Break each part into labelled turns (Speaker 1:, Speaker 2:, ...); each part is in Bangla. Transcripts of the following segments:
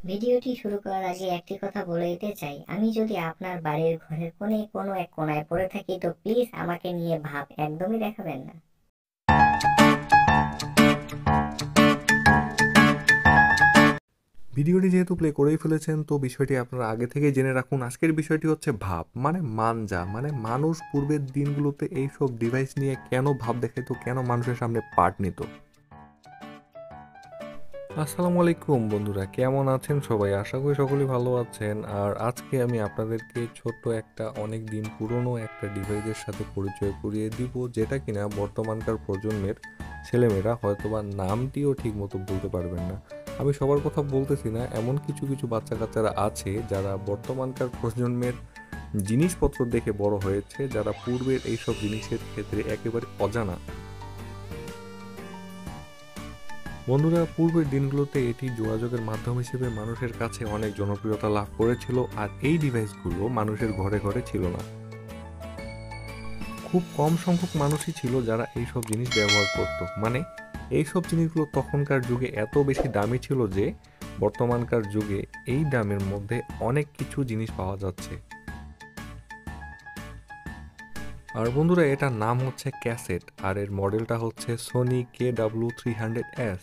Speaker 1: ভিডিওটি শুরু করার আগে একটি কথা বলে দিতে চাই, আমি যদি আপনার বাড়ির ঘরের কোনো এক কোনায় পড়ে থাকি তো প্লিজ আমাকে নিয়ে ভাব একদমই দেখাবেন না।
Speaker 2: ভিডিওটি যেহেতু প্লে করেই ফেলেছেন তো বিষয়টি আপনারা আগে থেকেই জেনে রাখুন। আজকের বিষয়টি হচ্ছে ভাব মানে মানজা, মানে মানুষ পূর্বের দিনগুলোতে এইসব ডিভাইস নিয়ে কেন ভাব দেখাইতো, কেন মানুষের সামনে পার্ট নিত। আসসালামু আলাইকুম বন্ধুরা, কেমন আছেন সবাই? আশা করি সকলেই ভালো আছেন। আর আজকে আমি আপনাদেরকে ছোট্ট একটা অনেক দিন পুরনো একটা ডিভাইসের সাথে পরিচয় করিয়ে দিব, যেটা কিনা বর্তমানকার প্রজন্মের ছেলেমেয়েরা হয়তোবা নামটিও ঠিক মতো বলতে পারবেন না। আমি সবার কথা বলতেছি না, এমন কিছু কিছু বাচ্চা কাচ্চারা আছে যারা বর্তমানকার প্রজন্মের জিনিসপত্র দেখে বড় হয়েছে, যারা পূর্বের এইসব জিনিসের ক্ষেত্রে একেবারে অজানা। বন্ধুরা, পূর্বের দিনগুলোতে এটি যোগাযোগের মাধ্যম হিসেবে মানুষের কাছে অনেক জনপ্রিয়তা লাভ করেছিল, আর এই ডিভাইসগুলো মানুষের ঘরে ঘরে ছিল না। খুব কম সংখ্যক মানুষই ছিল যারা এইসব জিনিস ব্যবহার করত। মানে এইসব জিনিসগুলো তখনকার যুগে এত বেশি দামি ছিল যে বর্তমানকার যুগে এই দামের মধ্যে অনেক কিছু জিনিস পাওয়া যাচ্ছে। আর বন্ধুরা, এটার নাম হচ্ছে ক্যাসেট, আর এর মডেলটা হচ্ছে সোনি kw300s।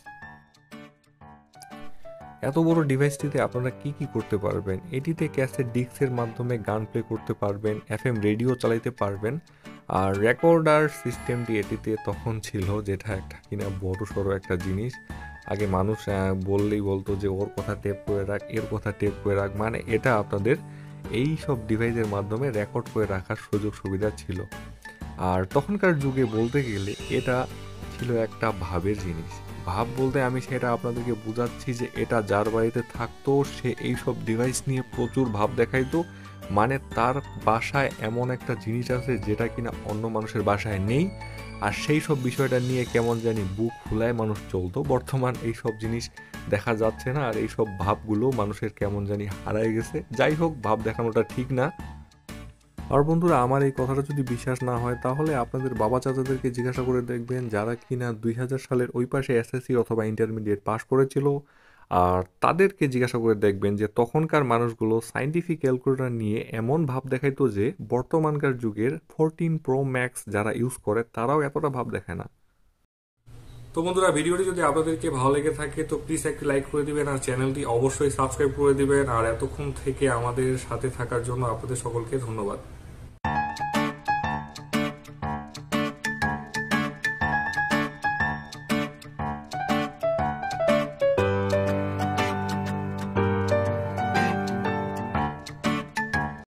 Speaker 2: এত বড় ডিভাইসটিতে আপনারা কি কি করতে পারবেন? এটিতে ক্যাসেট ডিস্কের মাধ্যমে গান প্লে করতে পারবেন, এফএম রেডিও চালাতে পারবেন, আর রেকর্ডার সিস্টেমটি এটিতে তখন ছিল, যেটা একটা কিনা বড় সড়ো একটা জিনিস। আগে মানুষ বললেই বলতো যে ওর কথা টেপ করে রাখ, এর কথা টেপ করে রাখ, মানে এটা আপনাদের এই সব ডিভাইসের মাধ্যমে রেকর্ড করে রাখার সুযোগ সুবিধা ছিল। আর তখনকার যুগে বলতে গেলে এটা ছিল একটা ভাবের জিনিস। ভাব বলতে আমি সেটা আপনাদেরকে বোঝাচ্ছি যে এটা যার বাড়িতে থাকতো সে এইসব ডিভাইস নিয়ে প্রচুর ভাব দেখাইতো, মানে তার বাসায় এমন একটা জিনিস আছে যেটা কিনা অন্য মানুষের বাসায় নেই, আর সেই সব বিষয়টা নিয়ে কেমন জানি বুক ফুলায় মানুষ চলতো। বর্তমান এইসব জিনিস দেখা যাচ্ছে না, আর এইসব ভাবগুলো মানুষের কেমন জানি হারায় গেছে। যাই হোক, ভাব দেখানোটা ঠিক না। আর বন্ধুরা, আমার এই কথাটা যদি বিশ্বাস না হয় তাহলে আপনাদের বাবা চাচাদেরকে জিজ্ঞাসা করে দেখবেন, যারা কিনা 2000 সালের ওই পাশে এসএসসি অথবা ইন্টারমিডিয়েট পাস করেছিল। আর তাদেরকে জিজ্ঞাসা করে দেখবেন যে তখনকার মানুষগুলো সায়েন্টিফিক ক্যালকুলেটর নিয়ে এমন ভাব দেখাইতো যে বর্তমানকার যুগের 14 প্রো ম্যাক্স যারা ইউজ করে তারাও এতটা ভাব দেখায় না। তো বন্ধুরা, ভিডিওটি যদি আপনাদেরকে ভালো লেগে থাকে তো প্লিজ একটি লাইক করে দিবেন, আর চ্যানেলটি অবশ্যই সাবস্ক্রাইব করে দিবেন। আর এতক্ষণ থেকে আমাদের সাথে থাকার জন্য আপনাদের সকলকে ধন্যবাদ।